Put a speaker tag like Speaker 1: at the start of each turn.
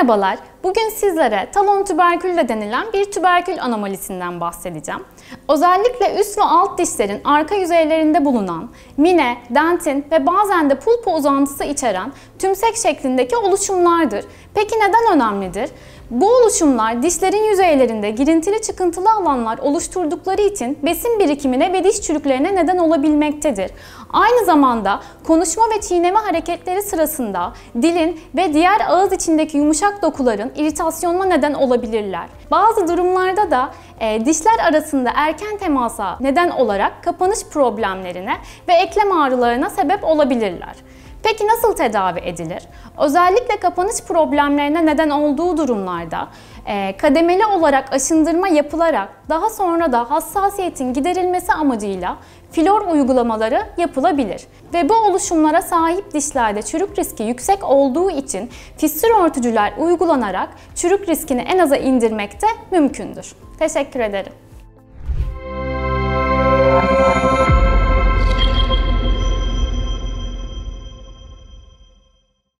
Speaker 1: Merhabalar, bugün sizlere talon tüberkülü de denilen bir tüberkül anomalisinden bahsedeceğim. Özellikle üst ve alt dişlerin arka yüzeylerinde bulunan mine, dentin ve bazen de pulpa uzantısı içeren tümsek şeklindeki oluşumlardır. Peki neden önemlidir? Bu oluşumlar dişlerin yüzeylerinde girintili çıkıntılı alanlar oluşturdukları için besin birikimine ve diş çürüklerine neden olabilmektedir. Aynı zamanda konuşma ve çiğneme hareketleri sırasında dilin ve diğer ağız içindeki yumuşak dokuların iritasyonuna neden olabilirler. Bazı durumlarda da dişler arasında erken temasa neden olarak kapanış problemlerine ve eklem ağrılarına sebep olabilirler. Peki nasıl tedavi edilir? Özellikle kapanış problemlerine neden olduğu durumlarda kademeli olarak aşındırma yapılarak daha sonra da hassasiyetin giderilmesi amacıyla flor uygulamaları yapılabilir. Ve bu oluşumlara sahip dişlerde çürük riski yüksek olduğu için fistül örtücüler uygulanarak çürük riskini en aza indirmek de mümkündür. Teşekkür ederim.